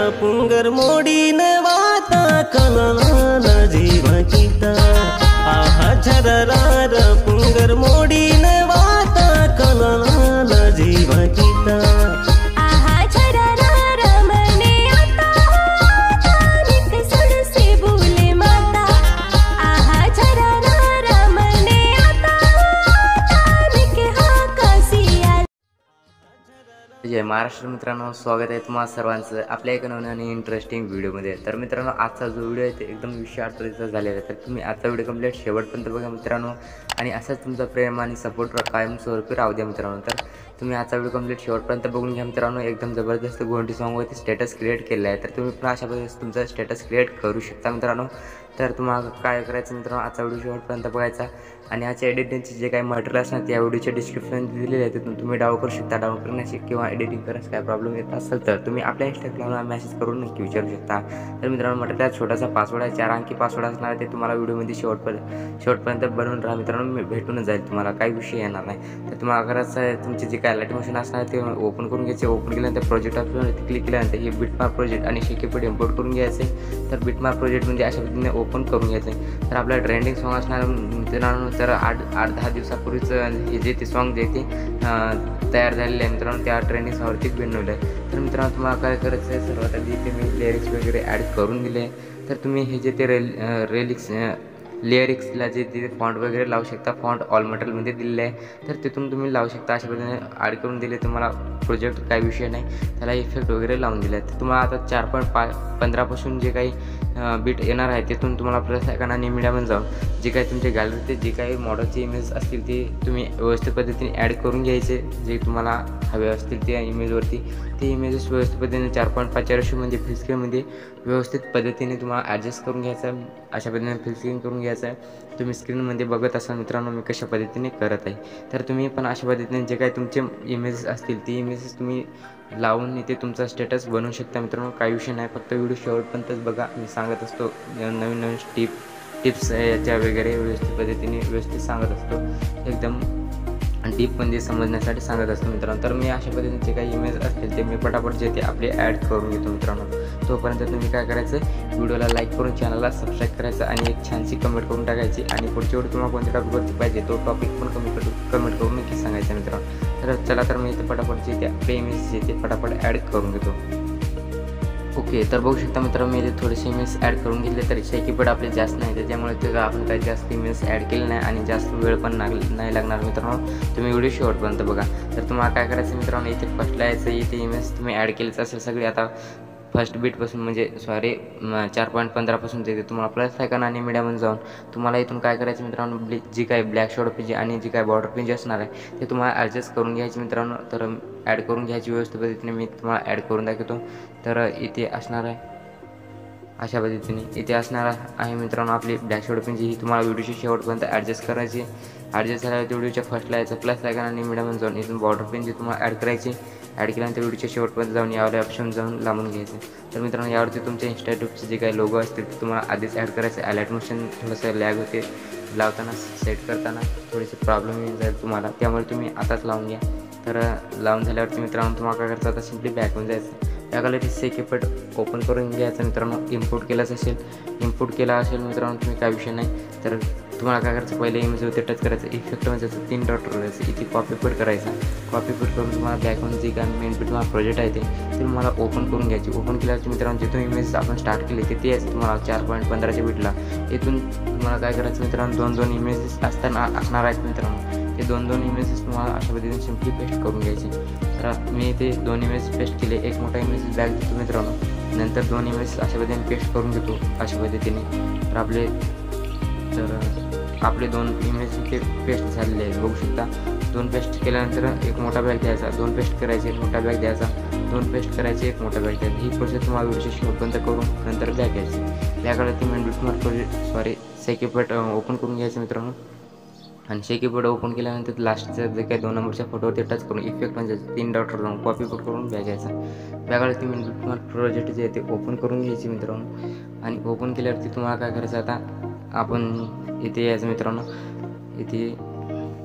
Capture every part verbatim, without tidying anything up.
पुंगर मोडीन वाता कलनाला जीवा चिता आहा झररार पुंगर मोडीन वाता कलनाला जीवा चिता आहा झररार मने आता तानिक सुडसे बोले माता आहा झररार मने आता तानिक हा कसिया। जय महाराष्ट्र मित्रांनो, स्वागत आहे तुम्हा सर्वांचं आपल्या एका नवीन आणि इंटरेस्टिंग व्हिडिओमध्ये। तर मित्रांनो, आजचा जो व्हिडिओ आहे ते एकदम विषयार्थ झालेला आहे, तर तुम्ही आजचा व्हिडिओ कंप्लीट शेवटपर्यंत बघा मित्रांनो, आणि असाच तुमचा प्रेम आणि सपोर्ट कायमस्वरूपी राहू द्या मित्रांनो। तर तुम्ही आजचा व्हिडिओ कंप्लीट शेवटपर्यंत बघून घ्या मित्रांनो। एकदम जबरदस्त गोंटी सॉन्गवरती स्टेटस क्रिएट केलं आहे, तर तुम्ही पण अशा पद्धतीने तुमचा स्टेटस क्रिएट करू शकता मित्रांनो। तर तुम्हाला काय करायचं मित्रांनो, आजचा व्हिडिओ शेवटपर्यंत बघायचा, आणि याच्या एडिटिंगचे जे काही मटेरियल असणार त्या व्हिडिओच्या डिस्क्रिप्शन दिलेले आहे, तिथून तुम्ही डाउनलोड करू शकता। डाउनलोड करण्याची किंवा एडिटिंग करण्यास काय प्रॉब्लेम येत असेल तर तुम्ही आपल्या इंस्टाग्रामला मेसेज करून नक्की विचारू शकता। तर मित्रांनो, मटेरियल छोटासा पासवर्ड आहे, चार अंकी पासवर्ड असणार आहे, ते तुम्हाला व्हिडिओमध्ये शेवटपर्यंत शेवटपर्यंत बनवून राहा मित्रांनो, भेटून जाईल तुम्हाला, काही विषय येणार नाही। तर तुम्हाला करायचं आहे, तुमचे जे काय लाईट मशीन असणार ते ओपन करून घ्यायचे। ओपन केल्यानंतर प्रोजेक्ट ऑप्शनवरती क्लिक केल्यानंतर हे बिटमार्क प्रोजेक्ट आणि शेकीपीड इम्पोर्ट करून घ्यायचे। तर बिटमार्क प्रोजेक्ट म्हणजे अशा पद्धतीने ओपन करून घ्यायचे। तर आपला ट्रेंडिंग सॉन्ग असणार मित्रांनो, तर आठ आठ दहा दिवसापूर्वीच हे जे ते सॉन्ग जे ते तयार झालेले आहे मित्रांनो, त्या ट्रेंडिंग सॉन्गवरती बनवलं आहे। तर मित्रांनो, तुम्हाला काय करायचं आहे, सर्वात आधी इथे मी लिरिक्स वगैरे ॲड करून दिले आहे। तर तुम्ही हे जे ते रेल रेलिक्स लिरिक्सला जे तिथे फॉन्ट वगैरे लावू शकता, फॉन्ट ऑल मटेरियलमध्ये दिलेलं आहे, तर तिथून तुम्ही लावू शकता। अशा पद्धतीने ॲड करून दिले तुम्हाला प्रोजेक्ट, काही विषय नाही, त्याला इफेक्ट वगैरे लावून दिले आहेत। तर तुम्हाला आता चार पॉईंट पा पंधरापासून जे काही बीट येणार आहे तिथून तुम्हाला प्लस आयकॉन आणि मीडियामध्ये जाऊन जे काही तुमच्या गॅलरीचे जे काही मॉडेलचे इमेज असतील ते तुम्ही व्यवस्थित पद्धतीने ॲड करून घ्यायचे, जे तुम्हाला हवे असतील त्या इमेजवरती ते इमेजेस व्यवस्थित पद्धतीने चार पॉईंट पाचच्या रेशोमध्ये फुल स्क्रीनमध्ये व्यवस्थित पद्धतीने तुम्हाला ॲडजस्ट करून घ्यायचं आहे। अशा पद्धतीने फुल स्क्रीन करून घ्यायचं आहे। तुम्ही स्क्रीनमध्ये बघत असाल मित्रांनो मी कशा पद्धतीने करत आहे, तर तुम्ही पण अशा पद्धतीने जे काही तुमचे इमेजेस असतील ती इमेजेस तुम्ही लावून इथे तुमचा स्टेटस बनवू शकता मित्रांनो, काही विषय नाही, फक्त व्हिडिओ शेवटपर्यंतच बघा। मी सांगत असतो नवीन नवीन टिप टिप्स याच्या वगैरे व्यवस्थित पद्धतीने व्यवस्थित सांगत असतो, एकदम डीपमध्ये समजण्यासाठी सांगत असतो मित्रांनो। तर मी अशा पद्धतीने जे काही इमेज असतील ते मी पटापट जे ते आपले ॲड करून घेतो मित्रांनो। तोपर्यंत तुम्ही काय करायचं, व्हिडिओला लाईक करून चॅनलला सबस्क्राईब करायचं आणि एक छानशी कमेंट करून टाकायची, आणि पुढच्या वेळी तुम्हाला कोणत्या टॉपिकवरती पाहिजे तो टॉपिक पण कमेंट कमेंट करून नक्की सांगायचं मित्रांनो। तर चला, तर मी इथे पटापट जे ते आपले इमेज जे ते पटापट ॲड करून घेतो। ओके, तर बघू शकता मित्रांनो, मी इथे थोडेसे इमेज ॲड करून घेतले, तर शेकीपड आपले जास्त नाही, त्याच्यामुळे ते आपण काही जास्त इमेज ॲड केले नाही आणि जास्त वेळ पण नाही लागणार मित्रांनो। तुम्ही व्हिडिओ शेवटपर्यंत बघा। तर तुम्हाला काय करायचं मित्रांनो, इथे फर्स्टला यायचं, इथे इमेज तुम्ही ॲड केलेच असेल सगळे, आता फर्स्ट बीटपासून म्हणजे सॉरी चार पॉईंट पंधरापासून ते तुम्हाला प्लस आयकॉन आणि मीडियामध्ये जाऊन तुम्हाला इथून काय करायचं मित्रांनो, ब्लॅक जी काय ब्लॅक शॉर्ट पेज आणि जी काय बॉर्डर पेज असणार आहे ते तुम्हाला ॲडजस्ट करून घ्यायचे मित्रांनो। तर ॲड करून घ्यायची व्यवस्थित पद्धतीने मी तुम्हाला ॲड करून दाखवतो। तर इथे असणार आहे अशा पद्धतीने, इथे असणार आहे मित्रांनो आपली ब्लॅक शॉर्ट पेज, ही तुम्हाला व्हिडिओच्या शेवटपर्यंत ॲडजस्ट करायची। ॲडजस्ट झाल्यावर व्हिडिओच्या फर्स्टला यायचं, प्लस आयकॉन आणि मीडियामध्ये जाऊन इथून बॉर्डर पेज जी तुम्हाला ॲड करायची। ॲड केल्यानंतर व्हिडिओच्या शेवटपर्यंत जाऊन यावर ऑप्शन जाऊन लांबून घ्यायचं। तर मित्रांनो, यावरती तुमच्या इंस्टाग्रामचे जे काही लोगो असतील ते तुम्हाला आधीच ॲड करायचं। ॲलाइट मोशन थोडंसं लॅग होते लावताना, सेट करताना थोडेसे प्रॉब्लेम येईल जाईल तुम्हाला, त्यामुळे तुम्ही आताच लावून घ्या। तर लावून झाल्यावरती मित्रांनो तुम्हाला काय करायचं, आता सिम्पली बॅकहून जायचं, त्याकडे ती सेकेपट ओपन करून घ्यायचं मित्रांनो। इम्पोर्ट केलाच असेल इम्पोर्ट केला असेल मित्रांनो तुम्ही, काय विषय नाही। तर तुम्हाला काय करायचं, पहिले इमेज होते टच करायचं, इफेक्टमध्ये जायचं, तीन डॉट करायचं, इथे कॉपी पेट करायचा। कॉपी पेट करून तुम्हाला बॅकहून जे काय मेन बीट तुम्हाला प्रोजेक्ट आहे ते तुम्हाला ओपन करून घ्यायची। ओपन केल्यावर मित्रांनो जिथून इमेज आपण स्टार्ट केली तिथे यायचं तुम्हाला चार पॉईंट पंधराच्या बीटला। इथून तुम्हाला काय करायचं मित्रांनो, दोन दोन इमेजेस असताना असणार आहेत मित्रांनो, ते दोन दोन इमेजेस तुम्हाला अशा पद्धतीने सिम्पली पेस्ट करून घ्यायचे। तर मी इथे दोन इमेज पेस्ट केले, एक मोठा इमेज बॅक देतो मित्रांनो, नंतर दोन इमेज अशा पद्धतीने पेस्ट करून घेतो अशा पद्धतीने। तर आपले तर आपले दोन इमेज इथे पेस्ट झालेले आहेत, बघू शकता। दोन पेस्ट केल्यानंतर एक मोठा बॅग द्यायचा, दोन पेस्ट करायचे, एक मोठा बॅग द्यायचा, दोन पेस्ट करायचे, एक मोठा बॅग द्यायचा। ही प्रोसेस तुम्हाला व्हिडिओच्या शेवटपर्यंत करून नंतर बॅग घ्यायची। त्याकडे ती मेन बिटमार्क प्रोजेक्ट सॉरी सेकीपट ओपन करून घ्यायचं मित्रांनो, आणि शेकीपड ओपन केल्यानंतर लास्टचं जे काही दोन नंबरच्या फोटोवरती टच करून इफेक्ट म्हणजे तीन डॉटवर जाऊन कॉपी पेट करून बॅग घ्यायचा। बॅगाला ती मेन बिटमार्क प्रोजेक्ट जे आहे ते ओपन करून घ्यायची मित्रांनो, आणि ओपन केल्यावरती तुम्हाला काय करायचं, आता आपण इथे यायचं मित्रांनो, इथे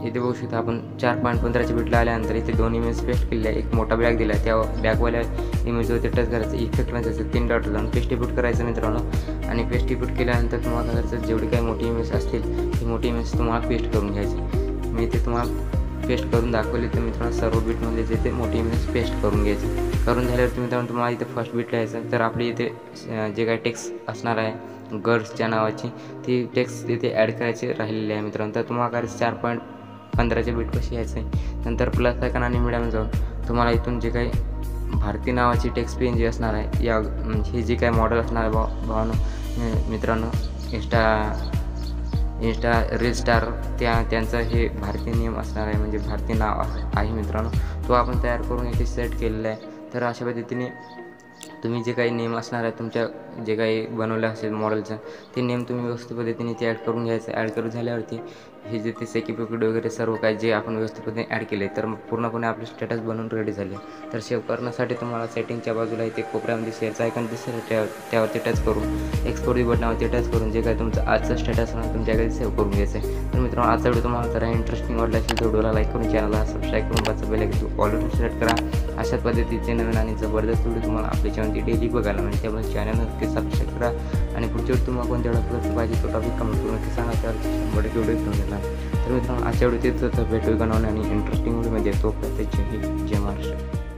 इथे बघू शकता आपण चार पॉईंट पंधराच्या बीटला आल्यानंतर इथे दोन इमेज पेस्ट केलेल्या आहे. एक मोठा बॅग दिला आहे, त्या बॅगवाल्या इमेजवरती टच करायचं, इफेक्ट नसायचं तीन डॉट जाऊन पेस्टिब्यूट करायचं मित्रांनो. आणि पेस्टिब्यूट केल्यानंतर तुम्हाला करायचं जेवढी काही मोठी इमेज असतील ती मोठी इमेज तुम्हाला पेस्ट करून घ्यायची. मी इथे तुम्हाला पेस्ट करून दाखवली तर मित्रांनो सर्व बीटमध्ये जे ते मोठी इमेज पेस्ट करून घ्यायची. करून झाल्यावरती मित्रांनो तुम्हाला इथे फर्स्ट बीट लिहायचं. तर आपली इथे जे काही टेक्स्ट असणार आहे गर्ल्सच्या नावाची ती टेक्स्ट इथे ॲड करायची राहिलेली आहे मित्रांनो. तर तुम्हाला करायचं चार पॉईंट पंधराच्या बीटपाशी यायचं आहे. नंतर प्लस आयकॉन आणि मिडियम जाऊन तुम्हाला इथून जे काही भारती नावाची टेक्स्ट पेन जी असणार आहे या हे जे काही मॉडेल असणार आहे भाव भावानं मित्रांनो इंस्टा इंस्टा रील स्टार त्या त्यांचं हे भारतीय नियम असणार आहे, म्हणजे भारतीय नाव आहे मित्रांनो. तो आपण तयार करून इथे सेट केलेला आहे. तर अशा पद्धतीने तुम्ही जे काही नेम असणार आहे तुमच्या जे काही बनवलं असेल मॉडेलचं ते नेम तुम्ही व्यवस्थित पद्धतीने ते ॲड करून घ्यायचं. ॲड करून झाल्यावरती हे जे ते सेक्युरिटी वगैरे सर्व काही जे आपण व्यवस्थित पद्धतीने ॲड केले तर पूर्णपणे आपले स्टेटस बनवून रेडी झाले. तर सेव्ह करण्यासाठी तुम्हाला सेटिंगच्या बाजूला इथे कोपऱ्यामध्ये शेअरचा आयकॉन दिसेल, त्या त्यावरती टच करून एक्सपोर्ट बटनावरती टच करून जे काही तुमचं आजचं स्टेटस असणार तुमच्याकडे सेव्ह करून घ्यायचं आहे. तर मित्रांनो आजचा व्हिडिओ तुम्हाला जरा इंटरेस्टिंग वाटला असेल तर व्हिडिओला लाईक करून चॅनलला सबस्क्राईब करून पाच बेल आयकॉन ऑलरेडी सिलेक्ट करा. अशाच पद्धतीचे नवीन आणि जबरदस्त व्हिडिओ तुम्हाला आपल्या चॅनलची डेली बघायला मिळते. त्यामुळे चॅनल नक्की सबस्क्राईब करा आणि पुढच्या वेळी तुम्हाला कोणत्या टॉपिकचं पाहिजे तो टॉपिक कमेंट करून नक्की सांगा. तर शंभर टक्के व्हिडिओ घेऊन येणार. तर मित्रांनो आजच्या व्हिडिओ तिथं भेटू बनवणे आणि इंटरेस्टिंग व्हिडिओमध्ये तो प्रत्येक जय महाराष्ट्र.